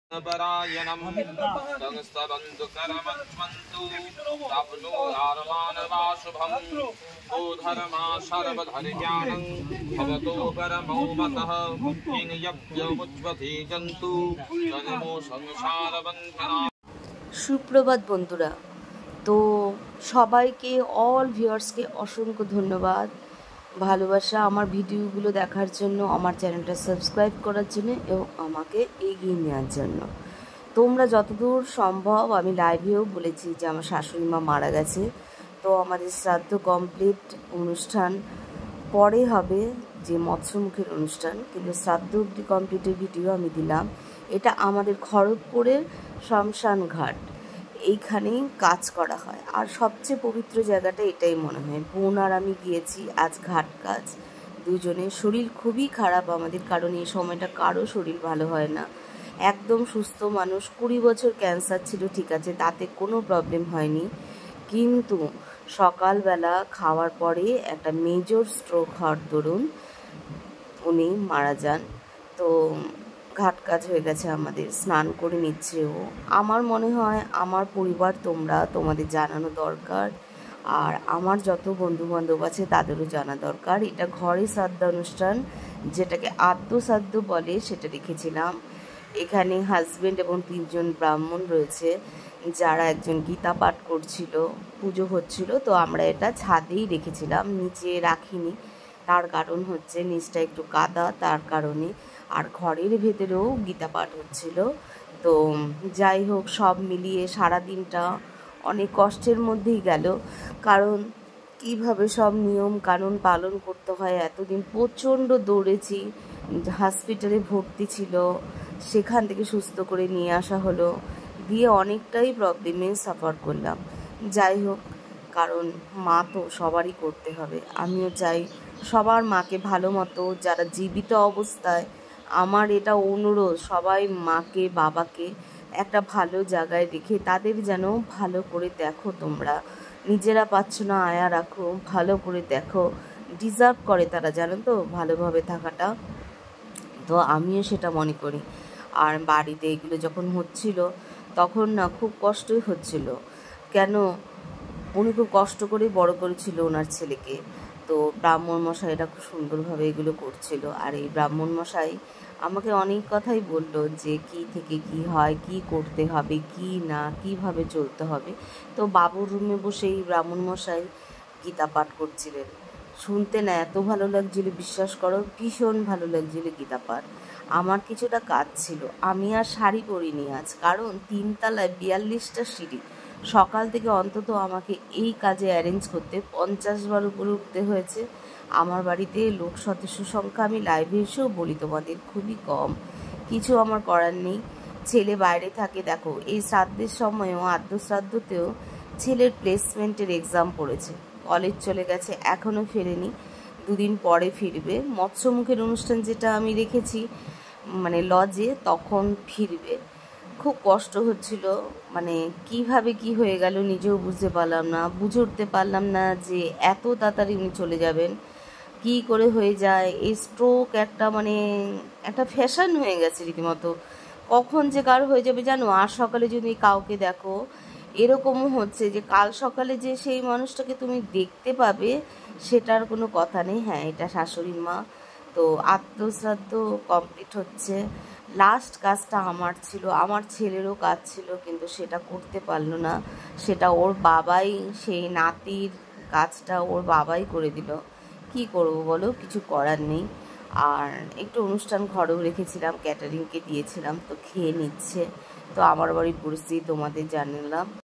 परायणं संस्तबन्धुकरमन्वन्तु प्राप्नुयारमानवाशुभं को धर्मा सर्वधर्याणं भवतो परमो मतः येन यज्ञमुज्वधीजन्तु जन्मो संसारबन्धना। সুপ্রভাত বন্ধুরা। তো সবাইকে অল ভিউয়ার্সকে অসংখ্য ধন্যবাদ, ভালোবাসা আমার ভিডিওগুলো দেখার জন্য, আমার চ্যানেলটা সাবস্ক্রাইব করার জন্য এবং আমাকে এগিয়ে নেওয়ার জন্য। তোমরা যতদূর সম্ভব, আমি লাইভেও বলেছি যে আমার শাশুড়ি মা মারা গেছে, তো আমাদের শ্রাদ্ধ কমপ্লিট, অনুষ্ঠান পরে হবে যে মৎস্যমুখের অনুষ্ঠান, কিন্তু শ্রাদ্ধ অবধি কমপ্লিটের ভিডিও আমি দিলাম। এটা আমাদের খড়গপুরের শ্মশান ঘাট, এইখানেই কাজ করা হয়। আর সবচেয়ে পবিত্র জায়গাটা এটাই মনে হয়। বোন আর আমি গিয়েছি আজ ঘাট কাজ, দুজনের শরীর খুবই খারাপ আমাদের, কারণ এই সময়টা কারো শরীর ভালো হয় না। একদম সুস্থ মানুষ, 20 বছর ক্যান্সার ছিল, ঠিক আছে, তাতে কোনো প্রবলেম হয়নি, কিন্তু সকালবেলা খাওয়ার পরে একটা মেজর স্ট্রোক হওয়ার দরুন উনি মারা যান। তো ঘাট কাজ হয়ে গেছে আমাদের, স্নান করে নিচ্ছে ও। আমার মনে হয় আমার পরিবার তোমাদের জানানো দরকার, আর আমার যত বন্ধুবান্ধব আছে তাদেরও জানা দরকার। এটা ঘরে শ্রাদ্ধ অনুষ্ঠান, যেটাকে আদ্যশ্রাদ্ধ বলে, সেটা রেখেছিলাম। এখানে হাজব্যান্ড এবং 3 জন ব্রাহ্মণ রয়েছে, যারা একজন গীতা পাঠ করছিল, পুজো হচ্ছিল। তো আমরা এটা ছাদেই রেখেছিলাম, নিচে রাখিনি। তার কারণ হচ্ছে নিচটা একটু কাদা, তার কারণে। আর ঘরের ভেতরেও গীতা পাঠ হচ্ছিল। তো যাই হোক, সব মিলিয়ে সারা দিনটা অনেক কষ্টের মধ্যেই গেল, কারণ কিভাবে সব নিয়ম কানুন পালন করতে হয়। এতদিন প্রচণ্ড দৌড়েছি, হসপিটালে ভর্তি ছিল, সেখান থেকে সুস্থ করে নিয়ে আসা হলো, দিয়ে অনেকটাই প্রবলেমে সাফার করলাম। যাই হোক, কারণ মা তো সবারই করতে হবে। আমিও চাই সবার মাকে ভালো মতো, যারা জীবিত অবস্থায়, আমার এটা অনুরোধ, সবাই মাকে বাবাকে একটা ভালো জায়গায় রেখে তাদের যেন ভালো করে দেখো। তোমরা নিজেরা পাচ্ছ না, আয়া রাখো, ভালো করে দেখো, ডিজার্ভ করে তারা, জানো তো, ভালোভাবে থাকাটা। তো আমিও সেটা মনে করি। আর বাড়িতে এগুলো যখন হচ্ছিল তখন না খুব কষ্টই হচ্ছিল। কেন, উনি খুব কষ্ট করেই বড় করেছিল ওনার ছেলেকে। তো ব্রাহ্মণ মশাইরা খুব সুন্দরভাবে এগুলো করছিল। আর এই ব্রাহ্মণ মশাই আমাকে অনেক কথাই বললো যে কি থেকে কি হয়, কি করতে হবে, কি না, কিভাবে চলতে হবে। তো বাবুর রুমে বসে এই ব্রাহ্মণ মশাই গীতা পাঠ করছিলেন, শুনতে না এত ভালো লাগছিল, বিশ্বাস করো, ভীষণ ভালো লাগছিল গীতা পাঠ। আমার কিছুটা কাজ ছিল, আমি আর শাড়ি পরিনি আজ, কারণ 3 তলায় 42টা সিঁড়ি, সকাল থেকে অন্তত আমাকে এই কাজে অ্যারেঞ্জ করতে 50 বার উপরে উঠতে হয়েছে। আমার বাড়িতে লোক সদস্য সংখ্যা, আমি লাইভে এসেও বলি তোমাদের, খুবই কম। কিছু আমার করার নেই, ছেলে বাইরে থাকে। দেখো, এই শ্রাদ্ধের সময়ও, আদ্যশ্রাদ্ধতেও ছেলের প্লেসমেন্টের এক্সাম পড়েছে, কলেজ চলে গেছে, এখনও ফেরেনি, 2 দিন পরে ফিরবে। মৎস্যমুখের অনুষ্ঠান যেটা আমি রেখেছি মানে লজে, তখন ফিরবে। খুব কষ্ট হচ্ছিল, মানে কিভাবে কি হয়ে গেল নিজেও বুঝতে পারলাম না, বুঝে উঠতে পারলাম না যে এত তাড়াতাড়ি উনি চলে যাবেন, কি করে হয়ে যায়। এই স্ট্রোক একটা মানে একটা ফ্যাশন হয়ে গেছে রীতিমতো, কখন যে কার হয়ে যাবে জানো। আর সকালে যদি কাউকে দেখো, এরকমও হচ্ছে যে কাল সকালে যে সেই মানুষটাকে তুমি দেখতে পাবে, সেটার কোনো কথা নেই। হ্যাঁ, এটা শাশুড়ির মা। তো আত্মশ্রাদ্ধ কমপ্লিট হচ্ছে। লাস্ট কাজটা আমার ছিল, আমার ছেলেরও কাজ ছিল, কিন্তু সেটা করতে পারলো না। সেটা ওর বাবাই, সেই নাতির কাজটা ওর বাবাই করে দিল। কি করবো বলো, কিছু করার নেই। আর একটু অনুষ্ঠান ঘরেও রেখেছিলাম, ক্যাটারিংকে দিয়েছিলাম, তো খেয়ে নিচ্ছে। তো আমার বাড়ির পরিস্থিতি তোমাদের জানালাম।